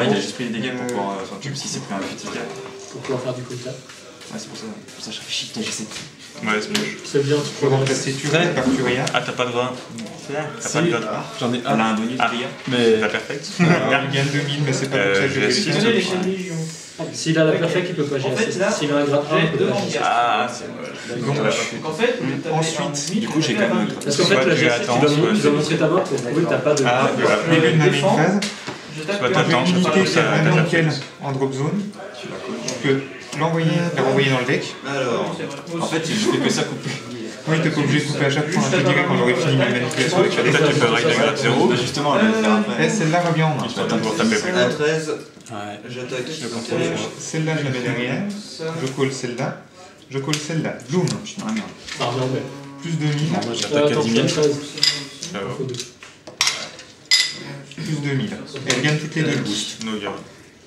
Là, il a juste pris les dégâts pour pouvoir s'en occuper si c'est pris un critique. Pour pouvoir faire du contact. Ouais, c'est pour ça. Pour ça, je fais shit, j'ai 7. Ouais, c'est moche. C'est bien, tu Faut peux remplacer Turia par Turia. Ah, t'as pas de 20. T'as pas de code. J'en ai Elle a un. un bonus Ah, Turia. mais t'as perfect. Il gagne 2000, mais c'est pas pour ça que je vais je le vais faire. S'il a la perfect, il peut pas gérer. S'il a un grade 1, il peut pas gérer. Ah, c'est moche. Donc, En fait, ensuite, Du coup, j'ai quand même Parce qu'en fait, la GSC, tu dois montrer ta main pour prouver que t'as pas de. Ah, début de ma main phase, Soit je vais t'attends, une je unité qui a t'attends, vraiment t'as nickel perfect. en drop zone. Je peux l'envoyer, la renvoyer dans le deck. Alors, en fait, je fais que ça couper. Oui, t'es pas obligé de couper à chaque fois, je te dirai quand j'aurai fini ma manipulation. Peut-être tu peux régler grade 0. Bah, justement, elle va le faire après. Et celle-là va bien en main. Tu vas attendre pour taper plus. À 13, Ouais. j'attaque. Celle-là, je la mets derrière. Je call celle-là. Je call celle-là. Bloom. Putain, la merde. Ça revient bien. Plus 2000. Moi j'attaque à Attends, 10 000. 13. Ça va. Faut deux. Plus 2000. Elle gagne toutes les deux le boost. No garde.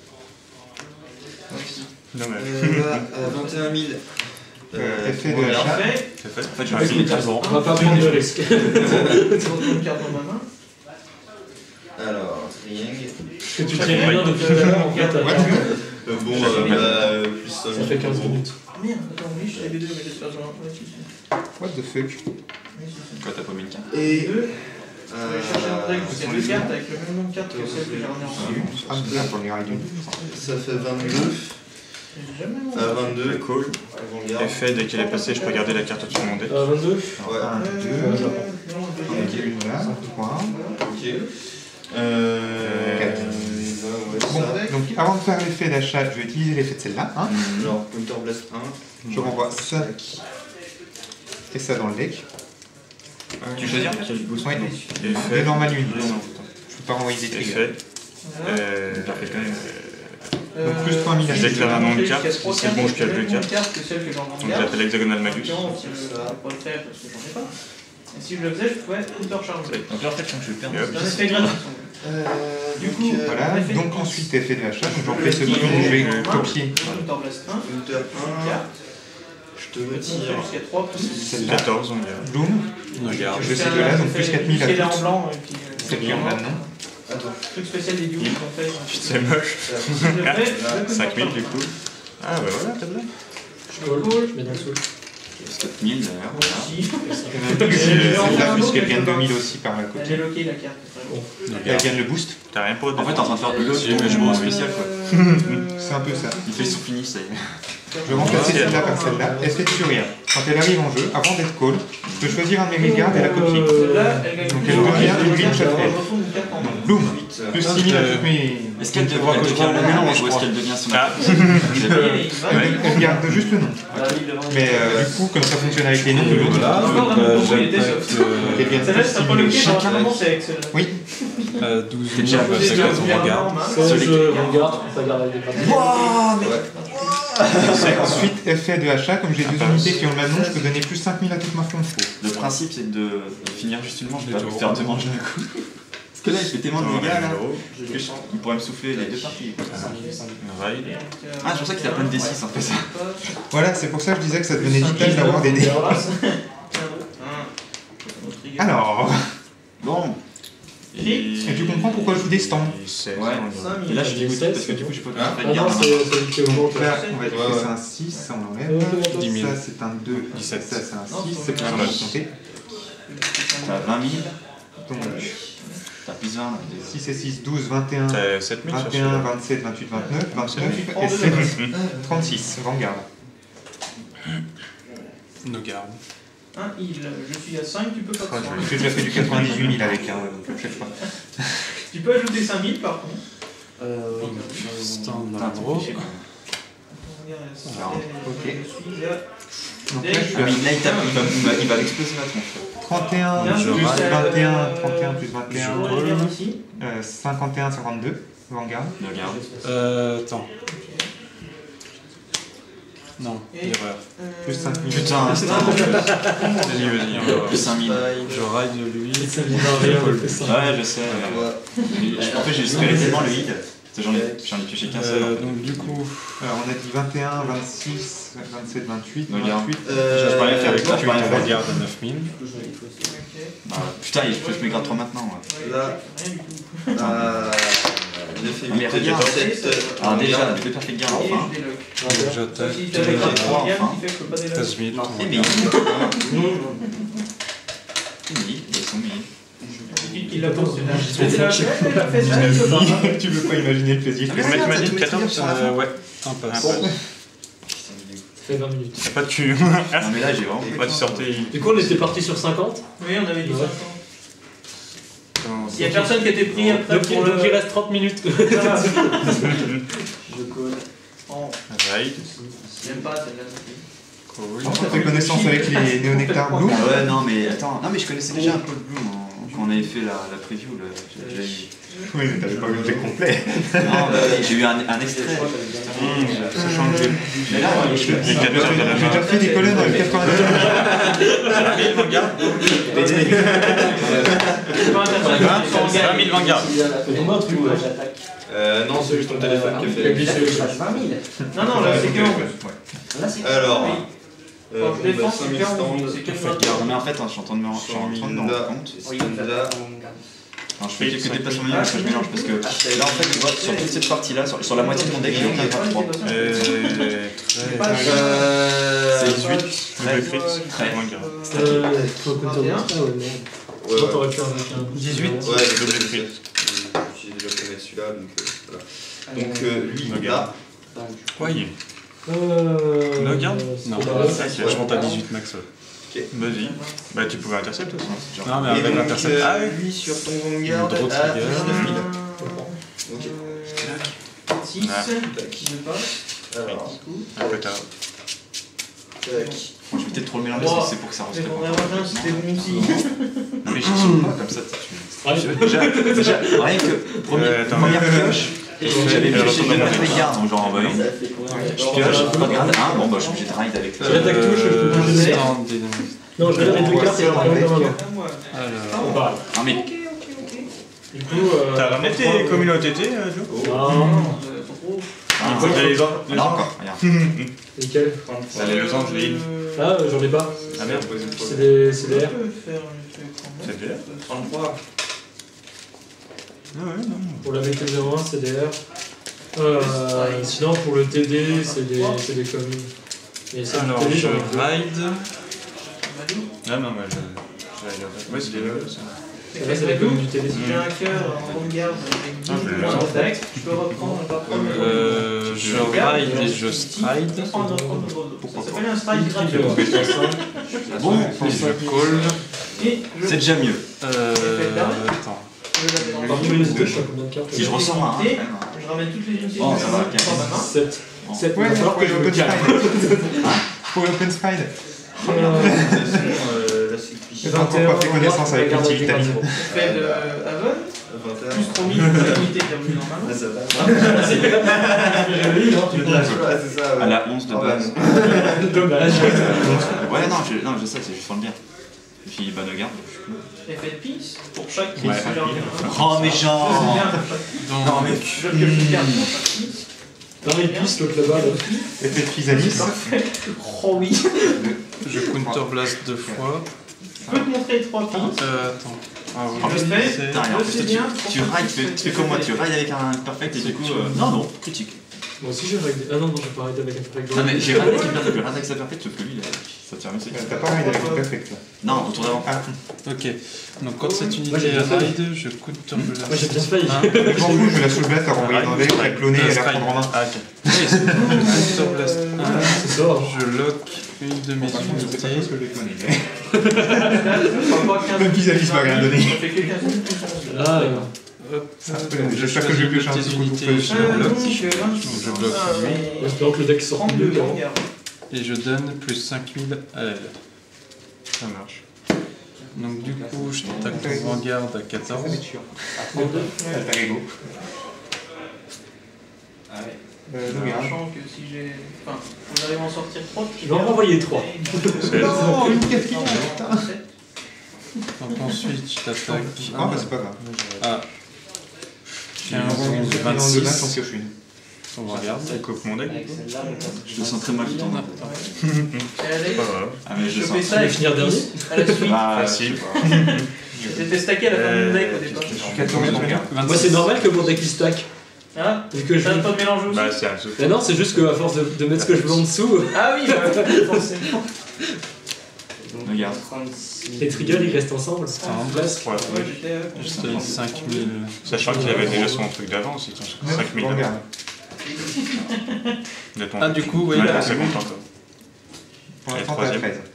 Non mais. Là, à 21 000. Effet de l'achat. C'est fait. En fait, je Ouais, vais essayer de c'est faire On va pas prendre de risque. une carte dans ma main. Alors, triangle. Parce que tu crées rien de plus en fait. Bon, plus Ça fait 15 minutes. Ah merde, attends, oui, je l'avais deux, mais j'espère que j'en ai un. Ouais, si, si. What the fuck? Oui, si, si. Quoi, t'as pas mis une carte? Et. Deux. Je vais chercher un deck où il y a deux cartes avec le même nombre de cartes que celle que j'ai ramenée en main. Ah, mais là, pour les règles. Ça fait 22. J'ai jamais À 22. Cool. Avant-garde. Effet, dès qu'elle est passée, je peux garder la carte au-dessus de mon deck. 22. Ouais. 1, 2, non, ok, une là, 3. Ok. Quatre. Bon, Ça. donc avant de faire l'effet d'achat, je vais utiliser l'effet de celle-là. Hein. Genre, Counter Blast 1. Je renvoie ça et ça dans le deck. Tu choisis quel boost? Ouais, Effet. des normales uniques. Non, Je peux pas renvoyer des triggers. Effet. Parfait quand même. Donc plus 3000 à Je déclare un nom de carte, si c'est bon, je calme deux cartes. que celle que j'ai en Donc garde. j'appelle Hexagonal Magus. Non, si je ne pas le faire parce que j'en ai pas. Et si je le faisais, je pouvais counter charger. Donc là, en fait, je sens que je vais perdre. Yep. C'est un effet gratuit. Du coup, Voilà, donc ensuite effet de l'achat, donc j'en fais ce bouton, je vais copier counter blast 1, Counter 1. carte, Je te je retire. jusqu'à 3 plus. celle-là, 14, on garde. Bloom, No garde. je sais que là, donc plus 4000 à C'est là en toutes. blanc et puis. C'est qui en bas, non? Attends. Truc spécial des duos qu'on fait. C'est moche. Si je le fais, je 5000 du coup. Ah bah voilà, t'as bien. Je roll, je mets dans le soul. 7000 d'ailleurs. Moi aussi. Celle-là, plus qu'elle gagne 2000 aussi par la Elle côté. est loquée la carte. No Elle garde. gagne le boost, T'as rien pour En fait, t'es en train de faire le Si, mais je tour m'en spécial quoi. c'est un peu ça. Il fait son finish, ça y est. Je vais remplacer celle-là par celle-là, effet de furia. Quand elle arrive en jeu, avant d'être call, je peux choisir un de mes regards et la copier. Celle-là, elle gagne Donc plus. elle devient une green shuffle. Une carte en Donc Bloom, plus 6000 à toutes mes... Est-ce qu'elle devient que je vois le mélange, ou est-ce je qu'elle devient son Ah. Elle garde juste le nom. Mais du coup, comme ça fonctionne avec les noms de l'autre, Voilà, donc j'attaque elle gagne Celle-là, plus c'est pas 6000 bloqué, aussi. normalement c'est avec celle-là. Oui, 12 T'es 000, déjà ça garde son regard. C'est je regarde, ça garde avec des cartes. ensuite, effet de achat, comme j'ai deux unités qui ont le même nom, je peux donner plus 5000 à toute ma front. Le principe, c'est de finir juste une manche, de Des pas taureaux. faire deux manches d'un coup. Parce que là, il fait tellement de dégâts là. Que il pourrait me souffler les deux parties. Raid. Ah, c'est pour ça qu'il a plein de D6 en fait. Voilà, c'est pour ça que je disais que ça devenait vital d'avoir des dés. Alors, Bon. et tu comprends pourquoi je joue des stands. Ouais. Et là, je suis dégoûté parce que du coup, j'ai pas pu faire Ah de non, garde. c'est celui qui augmente. Là, on va dire que c'est un 6, ça on enlève. 10 000. Ça c'est un 2, 17. ça c'est un 6, c'est pas mal compter. T'as 20 000, Donc t'as plus 20. 6 et 6, 12, 21, T'as 7000 sur 21, celui-là. 27, 28, 29, 29 et 7, 36, Vanguard. No garde. Un heal, je suis à 5, tu peux pas te J'ai déjà fait du 98 000 avec, hein, donc je sais pas. Tu peux ajouter 5000 par contre. Stand dans Putain, le gros. t'es fiché, quoi. Ok. Je suis à Donc là je suis Ah, mais à là, il va l'exploser la tronche. 31 Je plus rate. 21, 31 plus je 21, regarde ici. 51, 52, Vanguard. Regarde. Attends. Non, Et- erreur. Plus 5000. Putain, c'est un Vas-y, vas-y, on va voir. plus 5000. Je ride lui. Ça me dit rien, on fait ça. Ouais, je sais. En fait, j'ai espéré tellement le hit. J'en ai pioché qu'un seul. en fait. Donc du coup, Alors on a dit 21, 26, 27, 28, Regarde. 28. Je parlais faire avec toi, tu je parlais te faire. regardes à 9000. Ok. Bah, putain, je me grade 3 maintenant. Ouais. Là, Rien du tout. 9 et Mais 8, regarde. 7. Alors déjà, deux perfect guard Et enfin. je déloque. Ouais. J'attaque. Si tu avais trois, un gamme enfin. qui fait que je peux pas déloquer. 13 000. Eh mais ils sont mis. Il l'a posé. Elle a fait ça, il peut pas. Tu peux pas imaginer le plaisir. Combien tu m'as dit 14 Ouais, un passe. Ça fait 20 minutes. T'as pas de cul. Non mais là j'ai vraiment. Ouais, tu sortais. Du coup, on était parti sur 50. Oui, on avait dit Ouais. 50. Il y a personne qui a été pris après Donc, pour le... il reste 30 minutes. Je colle. En... Raid. J'aime pas celle-là. Cool. Tu fais connaissance avec les néonectars Blue. Ah ouais non mais attends, non mais je connaissais déjà un peu le Blue quand on avait fait la preview là. J'ai déjà eu. Oui, mais t'avais pas l'objet complet. Non, j'ai eu un extrait. Ça change. Mais là, je Les J'ai 14 à la déjà fin. fait des colonnes avec 99. C'est pas intéressant. 20 000 Vanguard. Comment tu vois, j'attaque. Non, c'est juste ton téléphone qui a fait la Non, non, là c'est 40. Alors, Quand je défends, bah, c'est 5000 stands. 40. C'est 40. Non mais en fait, je suis en train de me rendre compte. Là, Alors, je fais quelques déplacements mineurs, parce que je mélange parce que là en fait, tu vois, sur toute cette partie là, sur la moitié de mon deck, j'ai aucun grade 3. 13. C'est 18, 13. 13. Vanguard. Faut counter blast là, ouais, non. ouais, Toi, t'aurais pu avec un 18. ouais, Double j'ai crit. déjà connais celui-là, donc voilà. Donc lui, Regarde. là, Oui. Regarde. Non, je monte à 18 max. Ouais. Ok. Vas-y. Bah, tu pouvais intercept aussi. Non, mais avec l'intercept. Ah oui. lui sur ton Vanguard Draw à trigger. 19 000. Ok. 6, Ah. je passe. Alors, Un peu tard. tac. Moi, je vais peut-être trop le mélanger parce que c'est pour que ça Mais ressemble mon pas. avantage c'était bon aussi. Non, mais je sais pas comme ça. Déjà, rien que première pioche, j'avais pioché deux perfect guard, donc genre, bah oui. Je pioche, pas de grade 1, bon bah je suis obligé de ride avec le. J'attaque touche, je peux pas donner. Non, je vais mettre deux cartes et on va le Alors. Non mais, Du coup, T'as ramené tes communautés, Joe Non, Trop. Il faut les gens. là encore, regarde. nickel. Ça, les losanges, les îles. Ah, j'en ai pas. Ah merde. C'est des CDR. C'est bien. 33. Ah ouais, non. Pour la BT01, CDR. Sinon, pour le TD, c'est des communes. Et c'est Alors, le TD, je j'en ai deux. ride. Ah non, mais je. Ouais, c'est des levels, ça. Là, c'est la commune du TD. Si j'ai un cœur en vanguard Ah, je avec l'ai 10 là. d'attaque, je peux reprendre, on va prendre Je ride et je stride. Ça s'appelle un strike gratuit. Bon, Et je call. Et je c'est déjà mieux. Attends. Par tous les deux, je suis à combien de cartes Si je ressors un, Et je ramène toutes les unités Bon, de ça va, ma dans ma main. 7. 7, Ouais, il va falloir pour que je me l'open calme. spide. Pour l'open spide. Là, c'est cliché. J'ai encore pas fait connaissance avec l'outil vitamine. Je fais de Haven, 21. plus 3000 unités qui revenus dans ma main. Là, ça va. C'est ça, ouais. à la 11 de base. Dommage. Ouais, non, je sais, c'est juste pour le bien. Et puis, bonne garde. Effet de peace pour chaque Ouais. piece que j'ai remis dans ma main. Oh, méchant! Ça, c'est bien pour chaque piece. Non, mais. Je veux que je garde pour chaque piece. Non, il pisse l'autre là-bas. Là. Effet de chrysalis. Oh oui. Je counter blast 2 fois. Je peux te montrer 3 piece. Attends. Ah oui. En plus, Je fais. putain, en plus, toi, tu rides, tu fais comme moi, tu rides avec un perfect et du coup. Non, critique. Moi aussi, j'ai raidé. Ah non, j'ai pas raidé avec un perfect. Non, mais j'ai raid avec le perfect, je raid avec sa perfect, sauf que lui, ça tire mieux, c'est T'as pas raid avec le perfect là. Non, autour d'avant. Ah, Ok. Donc quand cette unité Moi, j'ai est bien fait. raid, je counter blast. Moi, j'ai bien failli. je m'en fous, je la soulève, la renvoyer dans le deck, la cloner et la prendre en main. Ah, ok. Counter blast 1. C'est ça. Je lock une de mes C'est pas unités. parce que je l'ai cloné. Même vis-à-vis, m'a rien donné. Ça fait que 15 minutes plus 11. Là, Hop. J'espère que je vais piocher un Tes petit coup de unités, feu. je bloque. Je bloque lui. espérons que le deck sorte 32 mieux qu'avant. vanguard. Et je donne plus 5000 à l'aile. Ça marche. Donc du coup, je tape ton Vanguard à 14. T'as rigolo. Sachant que si j'ai. Enfin, on arrive à en sortir 3. Je vais en renvoyer 3. Non, une quatrième. Donc ensuite, je t'attaque Ah, bah c'est pas grave. à 15 Dans le 26. match, on pioche une. On regarde. Ça coupe mon deck. Je le sens très mal tout en Pas grave. Ah, mais je Je le fais sens. ça avec finir dernier. à la suite. Ah, Facile. J'étais stacké à la fin de mon deck au départ. 14 vanguard. Moi, c'est normal que mon deck il stack. Ah, Vu que je... t'as pas de mélange aussi. Bah, c'est un souffle. Mais non, c'est juste qu'à force de mettre ce que je veux en dessous, Ah oui, bah, forcément. Regarde. les triggers ils restent ensemble. C'est en place. Ouais. Ouais, j'étais. C'était 5000. Sachant qu'il avait déjà son truc d'avant aussi, 5000 d'avant. Regarde. De ton Ah, du coup, oui. Ouais, là, c'est bon encore. Pour Et l'instant, t'as troisième. 13.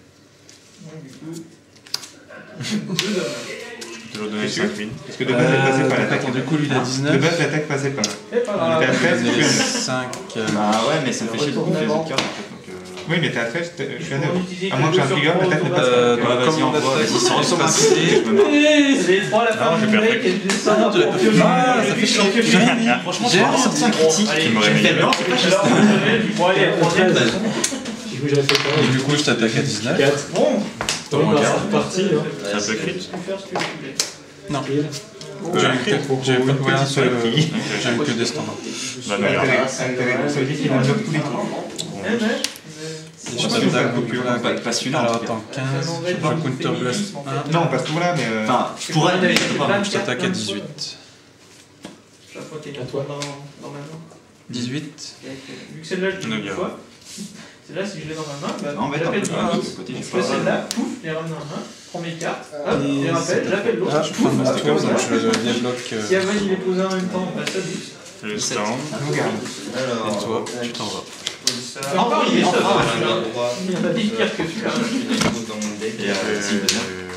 Toujours donné 5000. Parce que de base, elle passait pas l'attaque. Attends, du coup, lui il a De 19. base, l'attaque passait pas. C'est pas Il grave. était à 13, Il tu a es 5. Bah ouais, mais ça me fait chier de couper les autres cartes en fait. Donc, Oui, mais t'es à 13, je suis à 9. On utilise À moins que j'ai un que trigger, deux sur l'attaque ne trois passe au pas. ouais, vas-y, Comme on envoie, attaque, vas-y, sans ils sont passer, passés. je me marre. C'est les trois à la fin Non, du j'ai perdu. break et je descends pour piocher. Ah, ça fait chier. Franchement, tu m'aurais sorti un critique. Allez, Tu m'aurais mis. Non, c'est pas juste. alors, bon, allez, la troisième. Du coup j'avais fait Et quoi du coup, je t'attaque à 19. 4. Bon, Donc bah, c'est parti. Hein. C'est un peu crit. tu peux faire ce que tu voulais. Non. Pile. J'ai eu Une pas un petite seul. sortie. J'ai eu que des standards. Bah, non, regarde. Intérêt, ça veut dire qu'il en bloque tous les tours. Eh ben, Et je t'attaque au plus Pas passionnant. Alors attends, 15. Je counter blast 1. Non, pas ce tour-là, mais. Enfin, je pourrais, mais je peux pas. Je t'attaque à 18. chaque fois qu'il y a À toi. dans ma main. 18. Vu que celle-là, je l'ai Non, une regarde. fois. Celle-là, si je l'ai dans ma main, bah, Non, mais attends, j'appelle de l'autre. ce côté, Je j'ai fais pas. celle-là, pouf, je les ramène en main, je prends mes cartes, hop, je les rappelle, j'appelle l'autre, Ah, je prends pouf, ma hop, sticker, comme donc ça. je débloque. Si Avan il est posé en même temps, bah ça booste. Le stand. Regarde. Et toi, tu t'en vas. Encore, il est enfin, ça. droit. Il y en a des pires que celui-là. Dans mon deck. Et si, bien.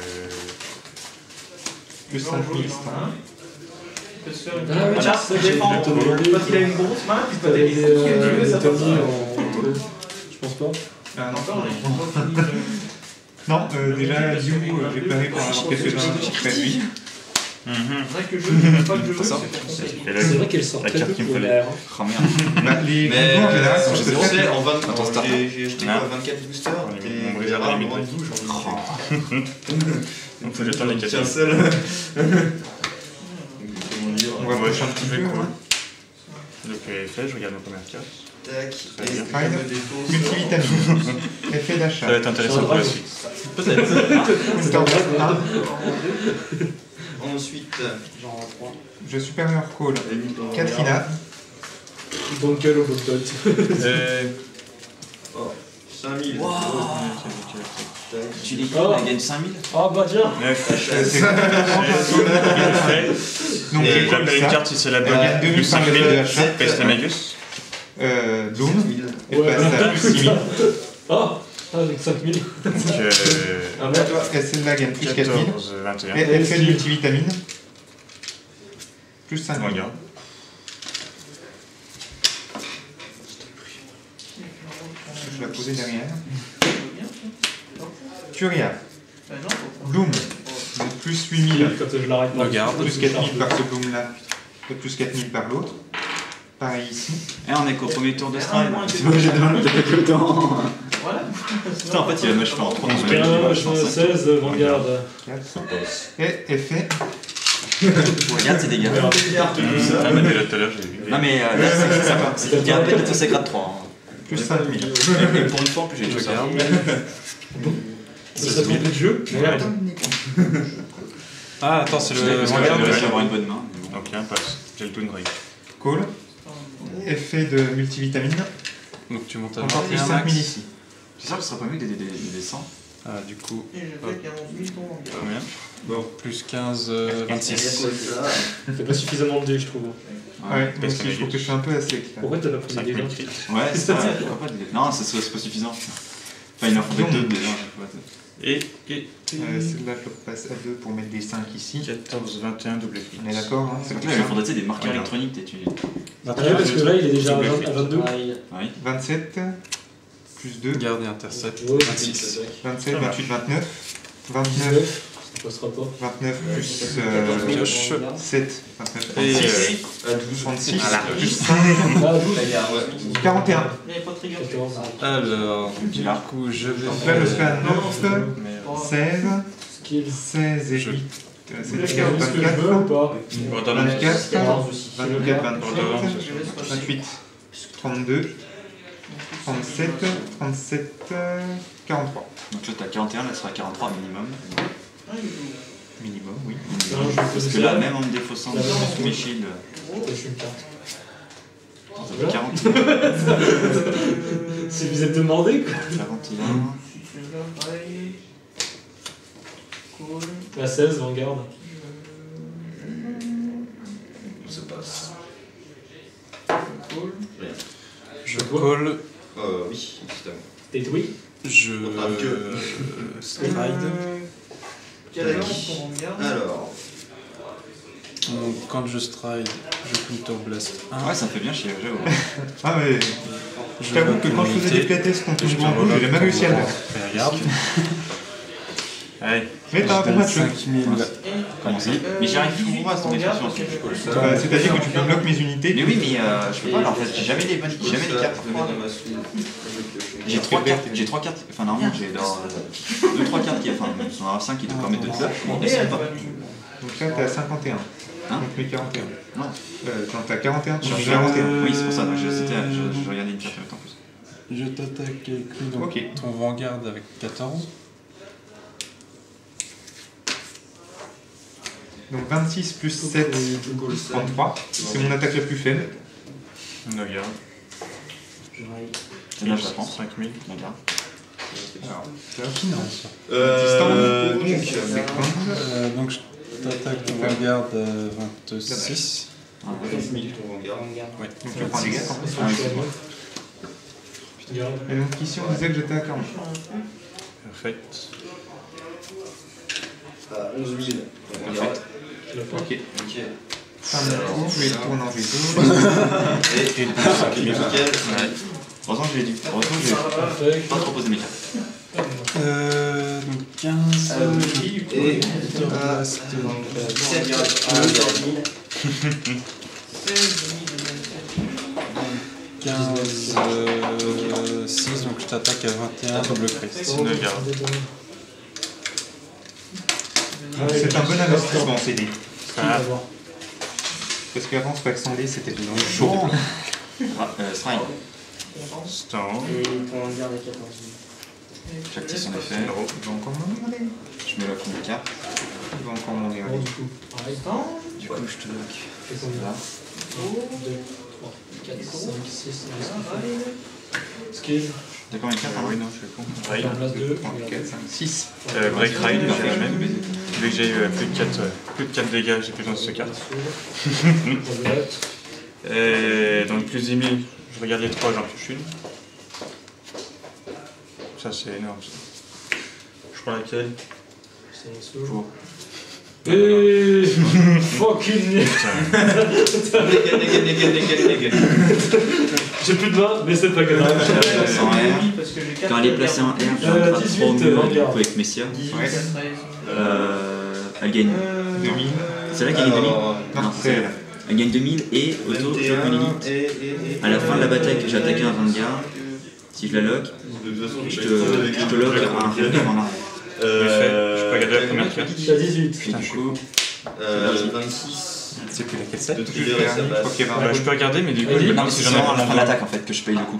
Plus Je 5 joue 000. en main. Il peut se faire une Ah oui, carte ça, de j'ai défense. vu le Quand il a une grosse main, tu peux T'avais aller ce que tu veux, ça passe. Tommy en... Je pense pas. Ah non, Encore, on est pas fini de- non déjà, You, j'ai paré pour avoir quelques-uns près de lui. Mhm. C'est vrai que je ne pas que je veux, Ça. c'est conseil. Et là, C'est vrai qu'elle sort la très carte peu qui me pour fallait. l'air. Oh merde. Bah, les Mais combos en général sont je très sais, en 20 Attends, start. j'ai acheté Ah. quoi, 24 boosters. On est Et mon briseur rarement limité. de douze, j'en ai donc faut que j'attende les Tiens, 4. seul. On va Ouais, pusher un petit peu. cool. Hein. Donc, fait, je regarde ma première carte. Tac. Très bien. Et fameux défaut. Multivitamine. Effet Ça d'achat. va être intéressant pour la suite. Counter blast 1. Ensuite, Jeu supérieur call. Katrina. Bunker au Bobot. oh, 5000. Tu les Oh. elle gagne 5000. Ah bah tiens. 9. C'est complètement un call. Donc Et j'ai j'appelle call une ça. carte si c'est la Elle bonne. gagne 2000 Plus par 5000. le achat. Pestamagus. Doom. Elle Ouais. passe à plus 6000. Ah, avec 5000. Donc, Ah merde. Et celle-là gagne plus 4000. 14, 21. Et effet de multivitamine. Plus 5000. Regarde. Je vais la poser derrière. Furia. Bah non, faut Bloom. Donc plus 8000. Quand je l'arrête. Regarde. Plus 4000 par ce Bloom là. Et plus 4000 par l'autre. Pareil ici. Et on est qu'au premier tour de Un stride. moins que- C'est pas j'ai demandé que temps. Voilà. Putain, en fait, il a moche fait en 3 15, 16, Vanguard. 4. Et effet. Regarde ses dégâts. Ah, mais déjà tout à l'heure, j'ai vu. Non, mais là, c'est ça. C'est qu'il y a un peu de c'est grade 3. Plus 5000. Et pour une fois, en plus, j'ai tout ça. Ça s'appelle le jeu. Merde. Ah, attends, c'est Je le. parce que Regarde. j'ai réussi à avoir une bonne main. mais bon. Donc, il y a un pass. J'ai le Toon Ray. Call. Effet de multivitamine. Donc tu montes à Encore plus 21 5000 max. ici. C'est sûr que ce serait pas mieux que des 100. Ah, du coup, Et j'attaque à 11 000 ton Vanguard. Combien bon, plus 15, 26. C'est pas suffisamment de dés, je trouve. Ouais, moi parce aussi, que je trouve que je suis un peu à sec là. Pourquoi t'as pas pris des 5000 dégâts crit. Ouais, c'est ça. Pourquoi pas des- Non, c'est pas suffisant. Enfin, il en faut 2 déjà. Et Celle-là, je le passe à 2 pour mettre des 5 ici. 14, 21, double crit. On est d'accord, hein, c'est Donc comme là, il ça. faudrait tu sais, des marqueurs Regarde. électroniques. Tu... Ah ouais, parce que là, il est déjà à Double 20 crit. à 22. Oui. 27. Plus 2. Garde et intercept. Ouais, 26. 27, 28, 29. 29. 19. Ça passera pas. 29 plus Pioche. 7. 29, Et 36. À 12. 36. Voilà. Plus 5. Ah, 12. 41. Il n'y avait pas de trigger. 14. Alors, du Là. coup, je vais. Donc là, je serai à 9. Mais, 16. Skills. 16 et 8. Vous C'est voulez que égal je veux 24. ou pas Bon, attends, 24. 14. 24, Ordonnance. 28. 32. 37. 37. 43. Donc là, t'as 41, là, ça sera 43 minimum. Ah, il joue. Minimum, oui. Non, je vais Parce poser que là, ça. même en me défaussant de mes shields. Je suis une carte. Voilà. 41. Si vous êtes demandé, quoi. 41. Pareil. Cool. La 16, Vanguard. Ça passe. Cool. Je call, Oui, évidemment. State oui. je stride. Quel âge on regarde? Alors, Donc, quand je stride, je counter blast 1. Ouais, ça me fait bien chier, j'avoue. Ah, mais je t'avoue que quand je faisais des playtests contre une grande j'ai jamais réussi à le faire. Regarde. Allez. Mais t'as un bon match. 5000. Comment ça? Mais j'y arrive toujours pas à cette expression. C'est-à-dire que tu peux bloquer mes unités. Mais oui, mais je peux pas, là, en fait, j'ai jamais les bonnes, j'ai jamais les cartes. J'ai 3 cartes, enfin normalement j'ai 2-3 cartes qui, enfin, il y en a 5 qui te permettent de te faire, mais c'est pas. Donc là, t'es à 51. Hein? Donc mes 41. Non. Quand t'as 41, tu Je fais suis 41. Oui, c'est pour ça, je regardais une carte en plus. Je t'attaque avec lui, donc Ok. ton Vanguard avec 14. Donc 26 plus 7, 33. C'est mon attaque la plus faible. Regarde. Et là je la prends. 5000. Regarde. Alors, Finance. Donc je t'attaque ton Vanguard 26. Ah, donc tu prends des gars en fait. Ah oui, c'est bon. Et donc ici on disait que j'étais à 40. Parfait. à 11 000. Parfait. Ok. Ok. Fin de tour, je vais le tourner en veto. Et plus 5 000. Nickel. Heureusement que j'ai dû. Heureusement que j'ai pas trop posé mes cartes. Donc 15. Et Blast. 17 15. 6, donc je t'attaque à 21, double crit. Regarde. C'est un bon investissement en CD. Ah. Parce qu'avant, Spax Sandé, c'était chaud. Strike. Stand. Et ton garde à 14 000. J'active son effet. Il va encore m'en demander. Je me lock une carte. Il va encore m'en Bon, demander. du coup, pareil. Du coup, je te lock. Fais combien? Là. 2, 3, 4, 5, 6, 7. Skill. T'as combien de cartes? Ah oui, non, je suis con. Raid. En place 2. 3, 4, 5, 6. Break Ride, Je vais même baiser. vu que j'ai eu plus de 4 dégâts, j'ai plus besoin de cette carte. Et donc plus 10 000, je regarde les 3, j'en pioche une. Ça c'est énorme ça. Je prends laquelle? C'est un saut. Pour. Et fucking j'ai plus de main, mais c'est pas grave. Sans R. Quand elle est placée en R, j'ai un grade 3 au milieu du coup avec Messia. Elle gagne 2000. C'est là qu'elle gagne 2000? Alors, Non, c'est elle. Elle gagne 2000 et auto, je lock une élite. À la fin de la bataille que j'ai attaqué un Vanguard, si je la lock, je te lock un Vanguard en arrière. Je peux regarder la première carte. Je suis à 18. Puis du coup, 26. C'est plus laquelle c'est. De Je tous les fais restes, un, ça je crois passe. qu'il y avait un Je peux regarder, mais du coup, je me non, demande mais si c'est j'en ai seulement à la fin de vraiment l'attaque en fait que je paye le coup.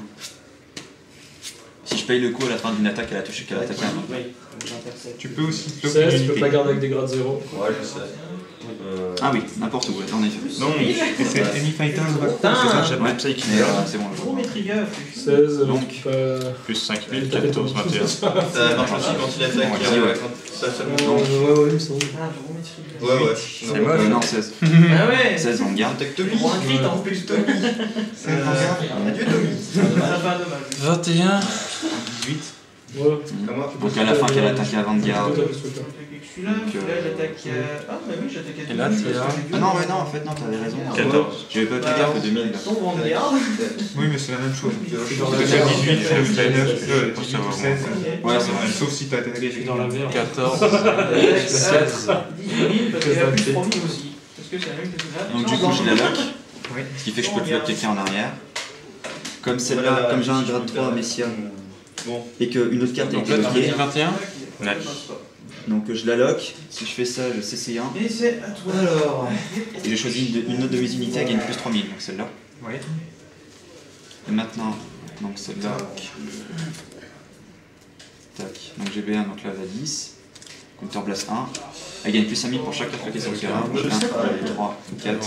Si je paye le coup à la fin d'une attaque, elle a touché qu'elle a attaqué un. Oui, donc j'intercepte. Tu peux aussi bloquer 16, une tu peux unité. pas garder avec des grades 0. Ouais, je sais. Ah oui, n'importe où, en effet. Non, Et c'est Enemy Fighters Backroom, c'est ça j'ai Ouais, pas psych. mais c'est bon. Gros mes triggers. 16, Donc, donc Plus 5000, 14, 21. Ça marche aussi quand il attaque. Ouais, ouais. Ça fait ouais, bon. ouais, il me semble. Ah, gros mes triggers. Ouais, ouais. C'est moche. Non, 16. Ah ouais. 16 Vanguard. Attaque Tommy. Pour un crit en plus, Tommy. C'est un Vanguard. Adieu Tommy. Ça fait un dommage. 21. 18. Ouais. À moi. Donc à la fin qu'elle attaque à Vanguard. Celui-là, j'attaque. Ah, bah oui, j'attaque à Et là, t'es là. Ah non, ouais, non, en fait, non, t'avais raison. 14. J'avais pas pris gaffe au 2000 là. Ton Vanguard. Oui, mais c'est la même chose. dans Parce la que c'est merde. 18, c'est 19, Ouais, 18 ça va, ou 16. Ouais, c'est vrai. Sauf si t'as attaqué. Je suis dans la merde. 14. 18 000 parce qu'il y a plus 3 000 aussi. Parce que c'est la même que ça. Donc du coup, je la lock. Oui. Ce qui fait que je peux te lock quelqu'un en arrière. Comme celle-là, comme j'ai un grade 3 Messia Bon. et qu'une autre carte est Donc là, t'as bloquée, mis 21. Ouais. donc je la lock. Si je fais ça, je CC1 Et c'est à toi. Alors, et j'ai choisi une autre de mes unités, elle gagne plus 3000, donc celle-là. Oui. Et maintenant, donc celle-là. Tac, donc j'ai B1, donc là elle a 10. Counter Blast 1. Elle gagne plus 5000 pour chaque carte claquée sur le terrain. 1, 3, 4,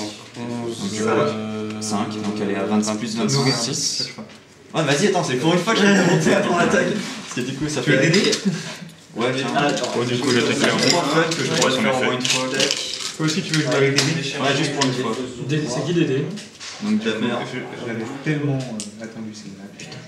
5. Donc elle est à 25 plus 26. Ouais, vas-y, attends, c'est pour une fois que j'ai monté avant l'attaque. Parce que du coup, ça fait. Tu veux DD? Ouais, tiens. Oh, du coup, j'attaque là. C'est 3 fun que je pourrais son faire en effet. une fois. Toi aussi, tu veux jouer avec DD? Ouais, juste pour une fois. C'est qui DD? Donc de la merde. J'avais tellement attendu celle-là. Putain.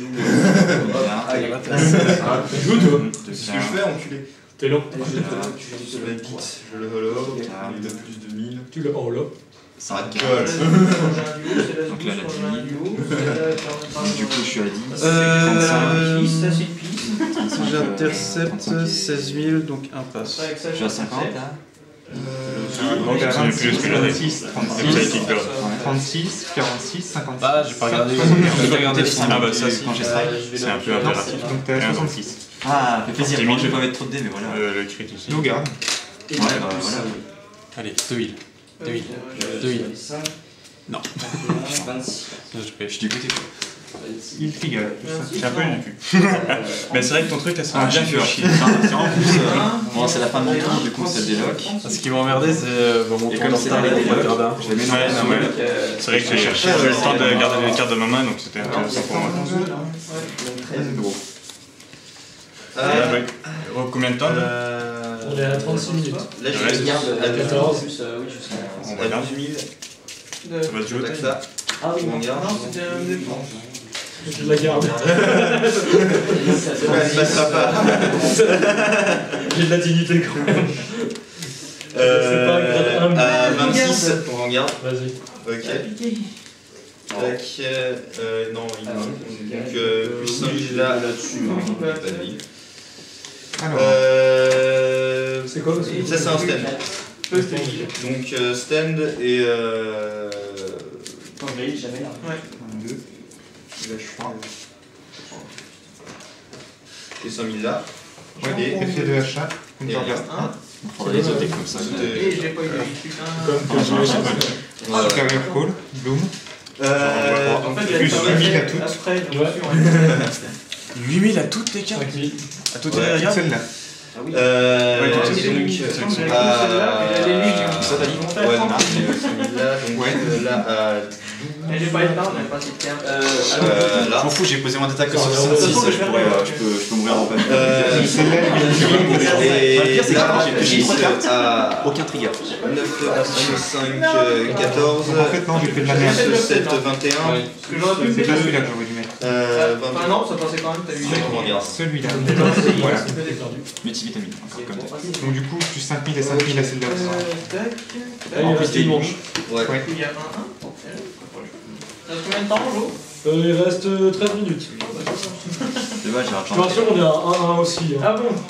Joue toi. C'est ce que je fais, enculé. T'es long. Je vais vite, je le hollow, il a plus de 1000. Tu le holo. Ça arrête Donc Donc là, elle a 10 000. Du coup, je suis à 10. Ça c'est une piste. J'intercepte 16 000, donc un passe. Avec ça, Je suis à 50. Donc à c'est plus que la 26, C'est 36, ça qui perd. 36, 46, 56. Ah, j'ai pas regardé. J'ai regardé les 5 Ah bah ça, quand j'ai strike. C'est un peu impératif. Donc t'es à 66. Ah, fait plaisir. Moi, je vais pas mettre trop de dés, mais voilà. Le crit aussi. Nous garde. Ouais, bah voilà. Allez, 2 heal. 2 heal. 2 heal. Non. 26. Je Je suis du côté. Il trigger. C'est un peu du cul. Mais c'est vrai que ton truc là, c'est Ah, bien j'ai fait peur. chier. En plus, bon, c'est la fin de mon tour, du coup, ça déloque. Ce qui m'a emmerdé, c'est mon Et tour comme c'est dans les d'Internet, délocs, Rotterdam. je les mets dans Ouais, la non, ouais. C'est vrai que j'ai cherché, j'ai eu le temps de garder les cartes de ma main, donc c'était intéressant pour moi. Combien de temps là On est à 36 minutes. Là, Ouais, je garde à 14. plus, oui, jusqu'à la fin. On va garder. 12 000, Ça va se jouer au avec time. ça. Ah oui, On garde. Non, c'était un défense. Je la garde. Ça passera pas. J'ai de la dignité quand même. C'est pas grade un. À 26, on en garde. Vas-y. Ok. Tac. Non, il manque. Donc, plus 5000 là, là-dessus. Pas de vie. Alors, C'est quoi parce que Ça, c'est un stand. Donc, stand et. Quand je l'ai, jamais là. 2. Là, je suis. Et 5000 là. Ouais, effet de achat. Counter Blast 1. On fera des autres comme ça. Et j'ai pas eu de putain. Comme que je Superior Call. Bloom. En fait, il a Plus pas 8000 à fait toutes. après, j'ai Ouais. reçu, 8000 à toutes les cartes. 5000. À toutes Ouais. les regardes. Celle-là. Ah oui. Donc, ouais, donc 5000 là. Donc, là, Mais j'ai pas eu le temps, on n'a pas assez de cartes. là. Je m'en fous, j'ai posé moins d'attaque que sur De toute 66, façon, je peux mourir en fait. Celle-là, elle est Et Le pire, c'est que là, j'ai 3 cartes. à Aucun trigger. 9, 5, 14, En fait, non, j'ai fait de la merde. 7, 21, Parce que j'aurais pu C'est me pas faire. celui-là que j'aurais dû mettre. Enfin, non, ça passait quand même, t'as eu. Comment dire. Celui-là. Voilà. Voilà. Multivitamine, encore comme ça. Donc du coup, plus 5000 et 5000 à celle-là aussi. Tac. Ah, il reste une manche. Ouais. Ouais. Il y a 1-1. Ça fait combien de temps, Jo? Il reste 13 minutes. C'est dommage, j'ai Je te raté. rassure, on est à 1-1 aussi. Hein. Ah bon?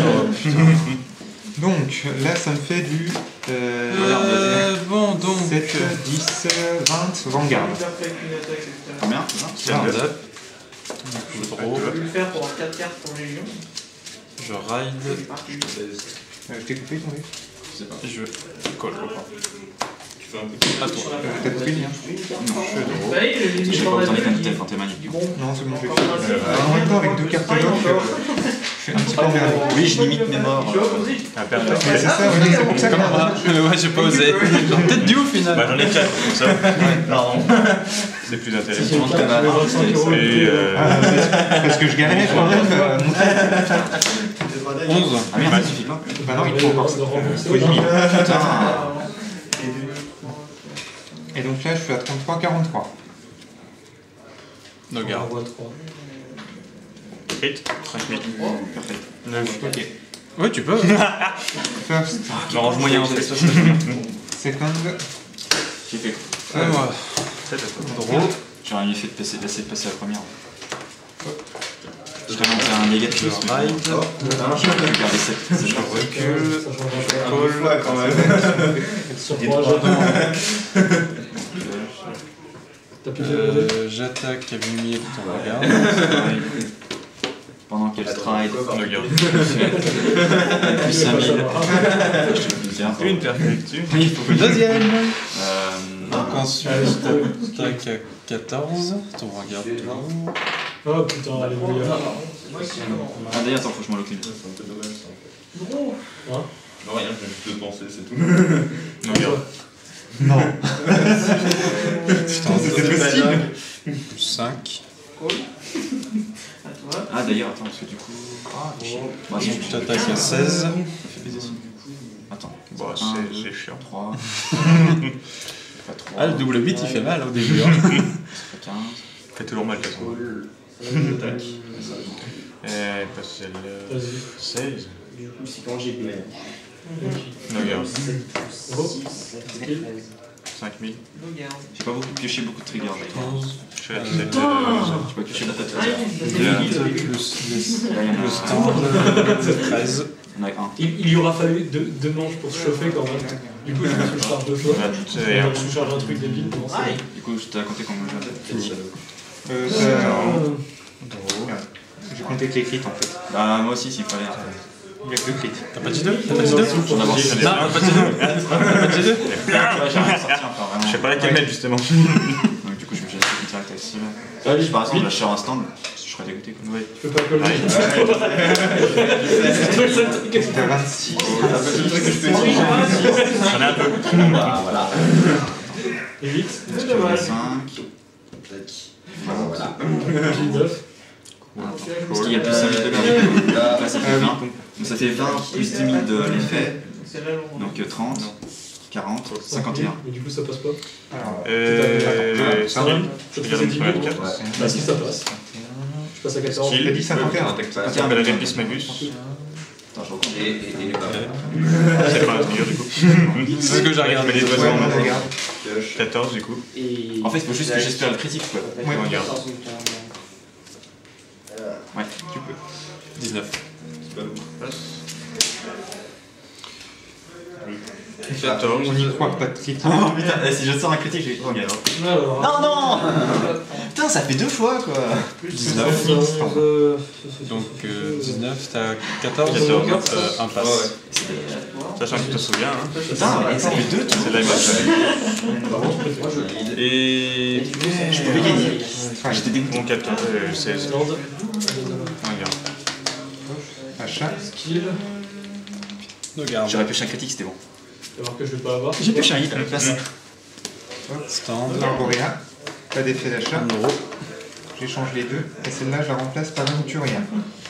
Donc là, ça me fait du Bon, donc. 7, 10, 20 Vanguard. Combien c'est ça Stand up. Je On draw. peut le faire pour avoir 4 cartes pour Légion. Je ride. C'est parti. Je t'ai coupé ton livre. Je sais pas. Je colle. Tu fais un peu. À toi. T'as coupé le mien. Je draw. Bah oui, le Je sais limite pas dans la autant les ville, quantités quand t'es magnifique. du bon. Non, c'est bon, j'ai Encore un fait. principe. En même temps, avec 2 cartes lock, je suis un petit peu emmerdé. Oui, je limite mes morts. Je suis opposé. Un père, Mais c'est ça, ouais, c'est pour ça que Ouais, j'ai pas osé. Peut-être dû au final. bah j'en ai 4, comme ça. Pardon. C'est plus Si j'ai intéressant. une carte, je mets 25 € Et parce que je gagnais quand même. 11. Ah merde, ça suffit pas. Bah non, il faut encore. de rembourser. Faut 10 000. Putain. Et donc là, je suis à 33, 43. No On garde. envoie 3. crit, 5000. Parfait. 9. Ok. Oui, tu peux. First, J'arrange moyen en fait. second, J'ai fait. Ouais, moi. Drôle. J'aurais mieux fait de laisser de passer la première. Je t'ai montré un négatif. Je ride. Je vais garder cette. Je recule. Ça change Je pas. colle. quand même. Surprends, j'attends. T'as plus de J'attaque à 8000 ton regard. Pendant qu'elle stride. No garde. Plus 5000. Une perfecture. Oui, il faut que Deuxième. Euh, Donc ensuite, j'attaque à 14. Ton regard toujours. Oh putain, alléluia. Ah d'ailleurs, attends, faut que je m'en occupe. C'est un peu dommage ça en fait. Gros. Non, rien, je viens juste de penser, c'est tout. Non, regarde. Non. Putain, C'était possible. Plus 5. Cool. À toi. Ah d'ailleurs, attends, parce que du coup. Ah, bah, si, Je t'attaque à 16. ça fait des essais. Attends. Bon, c'est chiant. 3. 3. Ah, le double beat il fait mal au début. Hein. Ça fait 15. Fait toujours mal, de toute façon. Tac. Et pas celle. Vas-y. 16. Du coup, c'est quand j'ai bu. Non, regarde. 5000. Regarde. J'ai pas pioché beaucoup de triggers. Là, 15. Je suis à 7. j'ai pas pioché la tête. Plus Là, il y en a le stand. 13. Il y en a un. Il y aura fallu deux manches pour se chauffer quand même. Du coup, je me sous-charge 2 fois. C'est Je sous-charge un truc débile pour ça. Du coup, je t'ai raconté comment je viens. J'ai compté que les crits en fait. Bah, moi aussi, s'il fallait. Il y a que 2 crits. T'as pas dit 2? T'as pas dit 2? J'en avance. Non, t'as pas dit 2? T'as pas dit 2? Ouais, j'ai rien sorti encore, vraiment. Je sais pas laquelle mettre justement. Donc, du coup, je me jette direct avec celle-là. Allez, Par exemple, là, je sors un stand, je serais dégoûté. Quoi. Oui. je peux pas coller. C'était à 26. J'en ai un peu. Bah voilà. Et 8. C'est dommage. 5. Voilà. J'ai 9. Parce qu'il y a plus 5000 de garde. Là, ça fait 20. Donc, ça fait 20 plus 10 000 de l'effet. C'est là où on... Donc, 30, 40, 51. Mais du coup, ça passe pas. Alors, 5 000. Je te faisais 10 000. Ouais. Bah si, ça passe. Je passe à 14. il a dit 51. Ça s'appelle la Répice Magus. Attends, je recompte. Et les barres. C'est pas un meilleur du coup. C'est ce que j'ai regardé. Les Ouais, oiseaux. on regarde. 14 du coup. En fait, il faut juste que j'espère le critique. Quoi. Ouais, regarde. Ouais, tu peux. 19. C'est pas beaucoup. 14. On y croit pas de critique. Oh putain, si je sors un critique, j'ai. Oh, regarde. Alors. Non, non Putain, ça fait 2 fois quoi. 19. Donc 19, t'as 14. 14. Un passe. Sachant que tu te souviens. Hein. Putain, et ça fait 2 tout. C'est là il Et. Je pouvais gagner. J'étais dégoûté. Bon 14, 16. Land. Regarde. Achat. Skill. Regarde. J'aurais pioché un critique, c'était bon. Tu vas voir que je vais pas avoir. J'ai pioché un hit à la place. Stand. Arborea. Pas d'effet d'achat. 1 euro. J'échange les deux. Et celle-là, je la remplace par une Turia.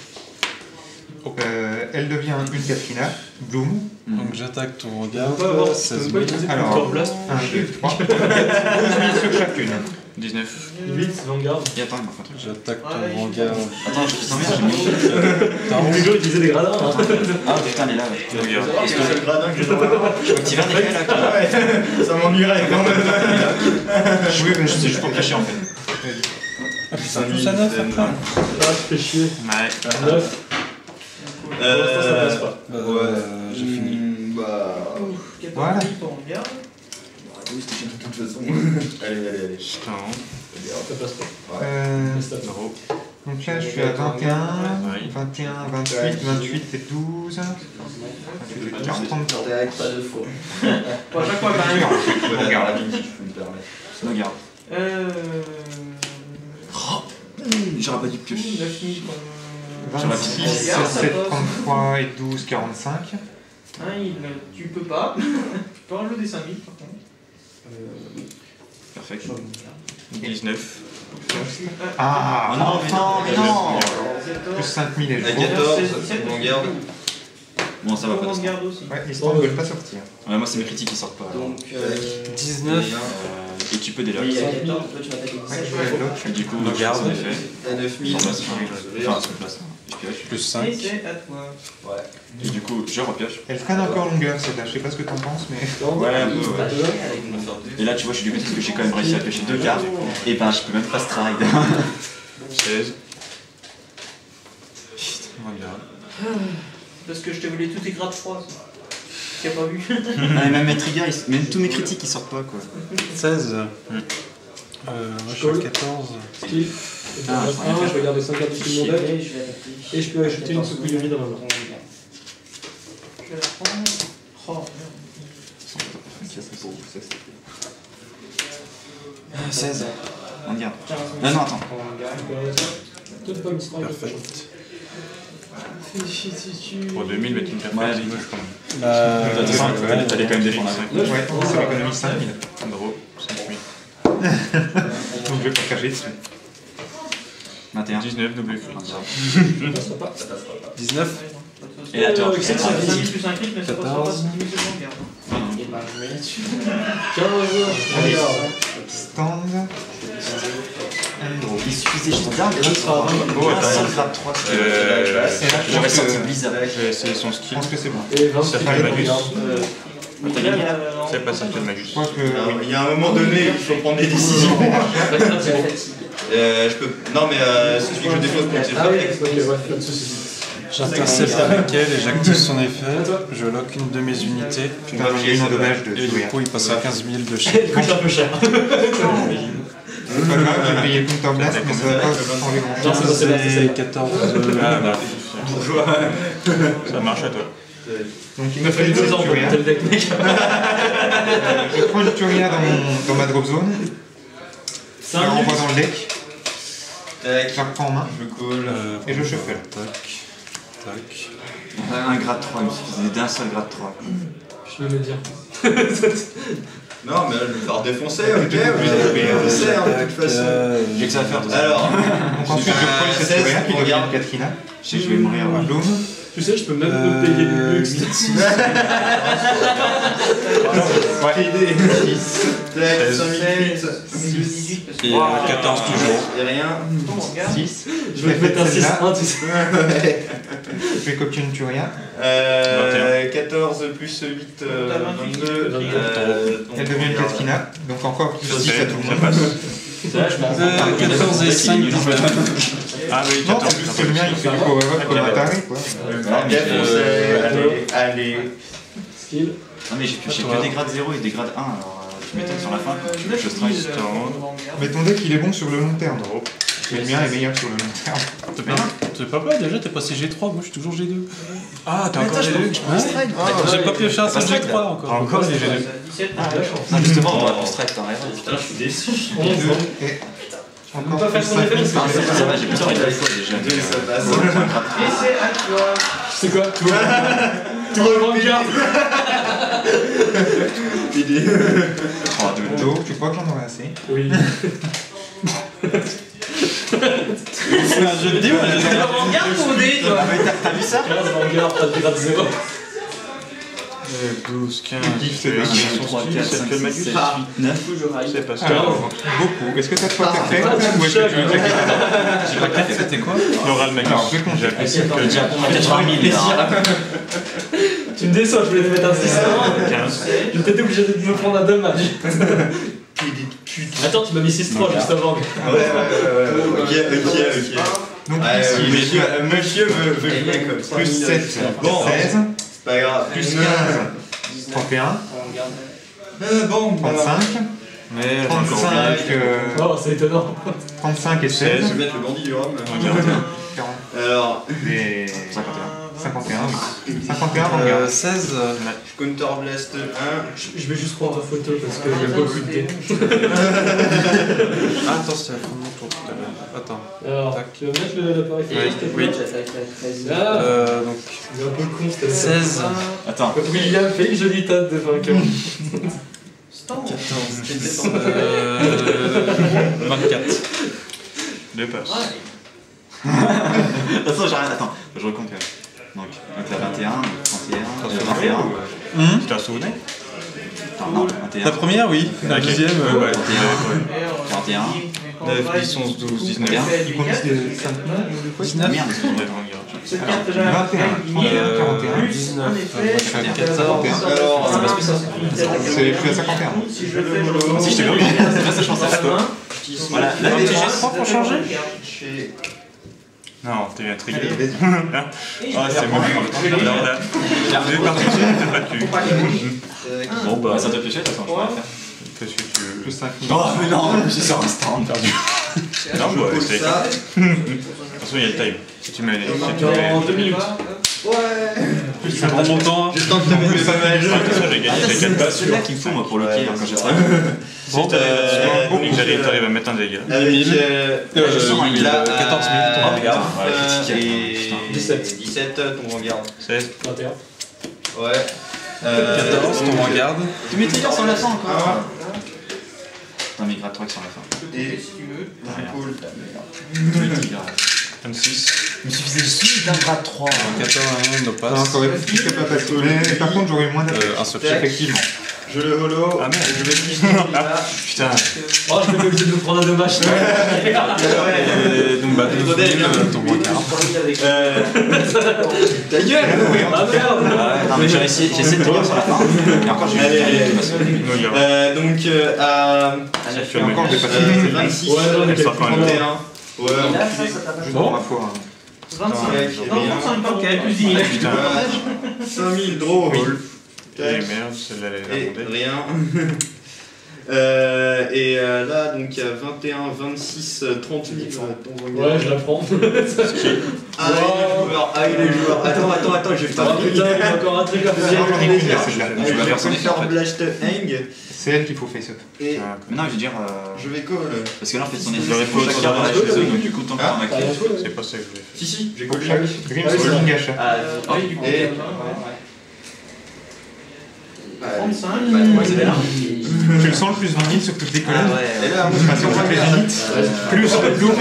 Elle devient une Katrina. Bloom. Donc j'attaque ton On regard. peut avoir 16 16 000. 000. Alors, Blast. 1, 2, 3. 12 000 sur chacune. 19. 8, Vanguard. Et attends, il m'a fait un truc. J'attaque ton regard. Attends, je t'emmerde, j'ai mis. Hugo utilisait des gradins. Hein. Ah putain, elle est là, ouais. Regarde. C'est le gradin que j'ai dans la main. Je peux activer un effet là. Quoi. Ça m'ennuierait. Oui, mais C'est juste pour piocher en fait. Ah putain, tout à 9 après. Ah, je fais chier. Ouais. 9. Pour l'instant, ça passe pas. J'ai fini. Bah. Voilà. On regarde. Oui, c'était de toute façon. Allez. Putain. Ça passe pas. Les stats. 0. Donc là, je suis à 21, Ouais. 21, 28, 28 fait 12. 30. Tac, pas 2 fois. Bon, à chaque fois, quand même. Regarde la vintage, je peux me permettre. Regarde. Euh... J'aurais pas dû piocher. 9000 qu'on... 26, 7, 33 et 12, 45. Tu peux pas. Tu peux enlever des 5000 par contre. Parfait. 19. Ah, Oh non, enfin, mais non. Plus 5000 et À je 14, on garde. Bon, ça va pas. On garde aussi. Ouais, les stands ne veulent pas sortir. Ouais, moi, c'est mes critiques qui sortent pas. Alors. Donc, 19. Et tu peux des lui, locks. il y a 14, toi tu m'attaques Ouais, avec je 17. vais à l'autre. Et du coup, Donc, garde. en effet. À 9000. Enfin, sur place. Je pioche. Plus Et 5. c'est à toi. Ouais. Et du coup, je repioche. Elle traîne un peu en longueur celle-là, je sais pas ce que t'en penses, mais. Ouais, un peu, ouais. Avec mon Et là, tu vois, je suis dégoûté parce que j'ai quand même réussi à piocher 2 cartes. Et ben, je peux même pas stride. 16. Regarde. Parce que je t'ai volé tous tes grades froids. Tu n'as pas vu. Ouais, même mes triggers, même tous mes critiques, ils sortent pas quoi. 16. Moi je suis à 14. Skill. Ah, Je vais garder 5 cartes dessus de mon deck. je vais attaquer. Et je peux ajouter une soucouille de vie dans ma main. Je vais la prendre. Oh, merde. 16. On garde. Non, non, attends. Peut-être pas une strike. Perfect. Pour 2000, mettre une perfect, Ouais, c'est moche quand même. T'allais quand même défendre avec. Ouais, ça m'économise 5000. Un draw, 5000. Donc je vais pas cacher dessus. 21. 19, double free. Ça passera pas. 19. Et là, tu as C'est 5 000 plus un clic, mais ça passera pas 10 000 de sauvegarde. Et bah, je mets là-dessus. 15 regarde. Stand. Il suffisait juste d'un grade 3. Oh, Un attends. seul grade 3. Et là, je J'aurais pense senti que- bizarre. C'est son je skill. pense que c'est bon. Et 20 Ça fait le Magus. T'as gagné là. C'est pas ça que le Je Magus. pense que Alors, il y a un moment donné, il faut prendre des décisions. Je peux. Non, mais si tu veux que je défausse pour que Ah oui, c'est ok, ouais, pas de soucis. J'intercepte avec elle et j'active son effet. Je lock une de mes unités. tu vas gagner un dommage de Et du sourire. coup, il passe à 15 000 de chez. Elle coûte un peu cher. C'est pas grave, j'ai payé Counter Blast, mais ça va pas changer grand Non, chose. C'est 14. Ah, bah. Ça marche à toi. Donc il Il me m'a fallu 2 ans pour Turia. monter le deck, mec. Je prends une Turia dans ma drop zone. Je la renvoie dans le deck. Tac, Je la reprends en main. je colle. Et je shuffle. Tac. Tac. Un grade 3, il me suffisait d'un seul grade 3. Je vais me dire. Non, mais je vais faire défoncer, ok? Je sais, hein, de toute façon. J'ai que ça à faire. Alors, Donc ensuite je prends cette 16, Turia qui devient regarde. une Katrina. Je sais que je vais mourir. Ouais. Bloom. Tu sais, je peux même me payer du luxe. Tac, 5008, 18 parce que. Et 14 toujours. et rien. On regarde. 6. Je vais te mettre un 6-1, tu sais. Je vais copier une Turia. 14 plus 8, 22. Elle devient une Katrina. Donc encore plus 10 à tout le monde. Ça, je m'en fous. 14 et 5 du Ah oui, Non, 14. c'est juste que le mien il fait du power up comme Atari quoi. Allez. Skill. Non, mais j'ai que des grades 0 et des grades 1. Alors tu m'étonnes sur la fin. Je strike. Mais ton deck il est bon sur le long terme. Mais le mien est meilleur sur le long terme. T'es pas pas déjà, t'es passé G3, moi je suis toujours G2. Ah, t'as encore G2. J'ai pas pioché un seul G3 encore. Encore des G2. 17, Non, justement, on va strike, t'as raison. Putain, je suis déçu. Et On peut encore pas faire plus son effet 5000 parce par que Ça va, j'ai plus strike la fois déjà. Ça passe. Et c'est à toi. C'est quoi? Tout le Vanguard. Donc tu crois que j'en aurai assez? Oui. C'est un jeu de dé ou un jeu de Regarde ton dé, toi. T'as vu ça 15 Vanguard, pas de grade 0. 12, 15. C'est le Son 3, skill, 4, c'est 5, que le 6, Magus. 7, 8, 9. C'est pas ça. Alors, beaucoup. Est-ce que t'as 3 perfect ou est-ce que tu veux claquer? C'était quoi? L'oral Magus. Alors, je vais compter. J'ai appelé ça que Déjà, on a 80 000 là. Tu me déçois, je voulais te mettre un 6-1. 15. Je t'étais obligé de me prendre un dommage. Attends, tu m'as mis 6-3 juste avant. Ok. Donc Ouais, ici, monsieur veut jouer comme ça. plus 7, Bon. 16, C'est pas grave. plus 15, 31, Bon, 35, Mais 35, Oh, c'est étonnant. 35 et 16, Je vais mettre le bandit du rhum. 40, Alors, et 51. 51, oui. 51 Vanguard. 16. Counter Blast 1. Je vais juste prendre une photo parce qu'il y a beaucoup de dés. Ah, attends, c'était la fin de mon tour tout à l'heure. Attends. Alors, Tac. tu vas mettre l'appareil photo, s'il te plaît? Oui, j'ai fait avec la 13. Ah, Donc, il est un peu con, c'était 16. Attends. William fait une jolie tête de vainqueur. 24. deux passes. Attends, j'ai rien. Attends, je recompte. Donc la 21, le 31, le 21. Tu t'en souvenais? Attends, non, 21. La première, oui. La deuxième, ouais. 31. 9, 10, 11, 12, 19. Ils conduisent des 5 19. Merde, excuse-moi. Cette carte, j'ai 21, 41, 41, 19. un effet. 41. Alors, Ça passe plus ça. C'est plus à 51. Si je fais le. Si, je t'ai vu. C'est pas ça, je pense à toi. Voilà, là, Là, déjà, G3 pour changer. Non, t'es bien trigger. Allez, vas-y. Ah, c'est mauvais. Alors là, deux parties, t'as pas tué. Bon, bah, ça te pêchait, de toute façon, je pourrais le faire. Qu'est-ce que tu veux? Plus 5 Oh, mais non, j'ai sur un stand perdu. Non, Je bah, pose essaye. ça. De toute façon, il y a le time. Si tu mets. Dans 2 minutes. Ça prend mon temps. Je tente de mettre pas mal. J'ai gagné, j'ai 4 passes. C'est là qu'il me faut, moi, pour le quai, quand j'ai travaillé. Bon, t'arrives à mettre un dégât. Avec Je sens un là, 14 000, ton regard. Et 17. 17, ton regard. 16. 21. Ouais. 14, ton regarde. Tu mets trigger sans la fin encore. Non, mais grade 3 sans la fin. Et Si tu veux. cool. 26. Il me suffisait juste d'un grade 3. 14, no Non, pass. ça aurait pu être capable. Mais par contre, j'aurais eu moins d'attaque. Un seul Effectivement. Je le holo. Ah merde. Je vais cliquer là. Putain. Oh, je vais pas obligé de me prendre un dommage. Donc, bah, 12 000, ton regard. Ta gueule. Ah merde. Non, mais j'ai essayé de trigger sur la fin. Et encore, j'ai Allez, allez. Donc, Et encore, j'ai pas c'est 26. Ouais, non, mais Elle sort quand même. 21. Ouais, Juste pour ma foi. 25. Mec, Non, rien. 25 pas ok, plus 10 000. Putain. 5000 draw. Et merde, celle-là, elle est Et rondée. rien. Là, donc il y a 21, 26, 30 000. Ouais, je la prends. Ah, il est joueur. Attends, j'ai pas Oh putain, il y a encore un truc à faire. J'en ai qu'une là, celle-là. Je vais faire son Je effet vais en faire fait. Blast Hang C'est elle qu'il faut face up. et Mais non, je veux dire. je vais call. Parce que là, en fait, son effet, J'aurais c'est pour pas chaque autant carte d'arrêt chez eux, chez donc du coup, tant qu'on a T'as rien clé. joué, C'est pas ça que je voulais faire. Si, j'ai Pour call. chaque Grim Ouais, Swing achat. Oui, du coup. Et- 35. Ouais, c'est bien. Tu le sens le plus 20 000 sur toutes les colonnes. Et là, Parce qu'on voit que les unités, plus le double.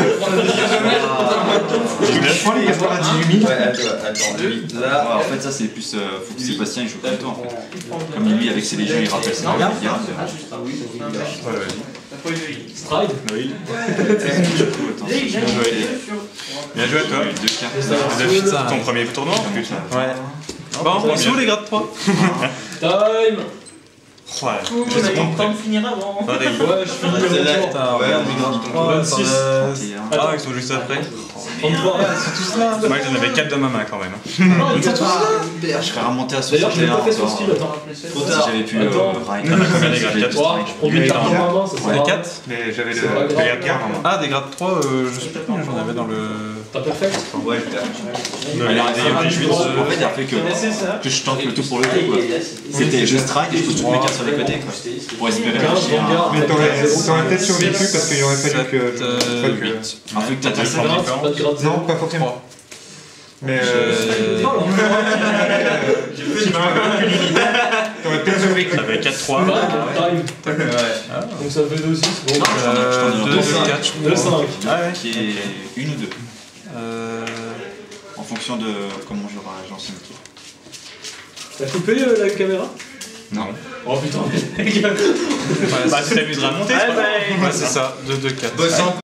Je prends les 98 000. Ouais, attends, lui, Ouais, là. en fait, ça, c'est plus. Faut que Sébastien il joue comme toi, en fait. Comme lui, avec ses légions, il rappelle ses Non, dégâts. Ouais, vas-y. T'as pas eu de ligne. Stride. Oui. Ligne, j'ai Bien joué. sur. Bien joué à toi. Deux cartes. Putain. Ton premier tournoi en plus. Ouais. Bon, ils sont où les grades 3? Time. Ouais. Cool, on a eu le temps de finir avant. Attendez. Ouais, je finis le Celle-là. tour. Putain, Ouais, regarde, mais les grades 3, 26. Ah, ils sont juste après. 33. Moi, j'en avais 4 dans ma main quand même. Non, ils sont tous là. Je serais remonté à D'ailleurs, je n'ai 61. pas fait son genre, skill, attends. Trop Si tard. j'avais pu Attends. ride. Combien les grades 4? Oh, je prends des cartes en main, ça Ouais, sert à 4. Mais j'avais C'est pas le grave. garde en main. Ah, des grades 3, je sais plus, j'en avais dans le. T'as perfect. Ouais, Alors, en fait, il a fait C'est ça. que je tente le tout pour le tout, quoi. C'était je strike et je pose toutes mes cartes sur les côtés, quoi. Pour espérer lâcher Mais un. t'aurais peut-être survécu parce qu'il aurait fallu que. Un truc que t'as C'est grave, c'est pas de grade Non, zéro. pas forcément. Mais Oh là. t'aurais peut-être survécu. Ça fait 4-3. Time. Donc ça fait 2-6. Bon, Je t'en ai 2, deux, 4, je 2-5. crois. Ah ouais. Qui est une ou deux, Euh. en fonction de comment j'en suis. T'as coupé la caméra? Non. Oh putain. Bah, tu t'amuseras à monter, c'est pas grave. Ouais, c'est ça, 2, 2, 4. Bossant.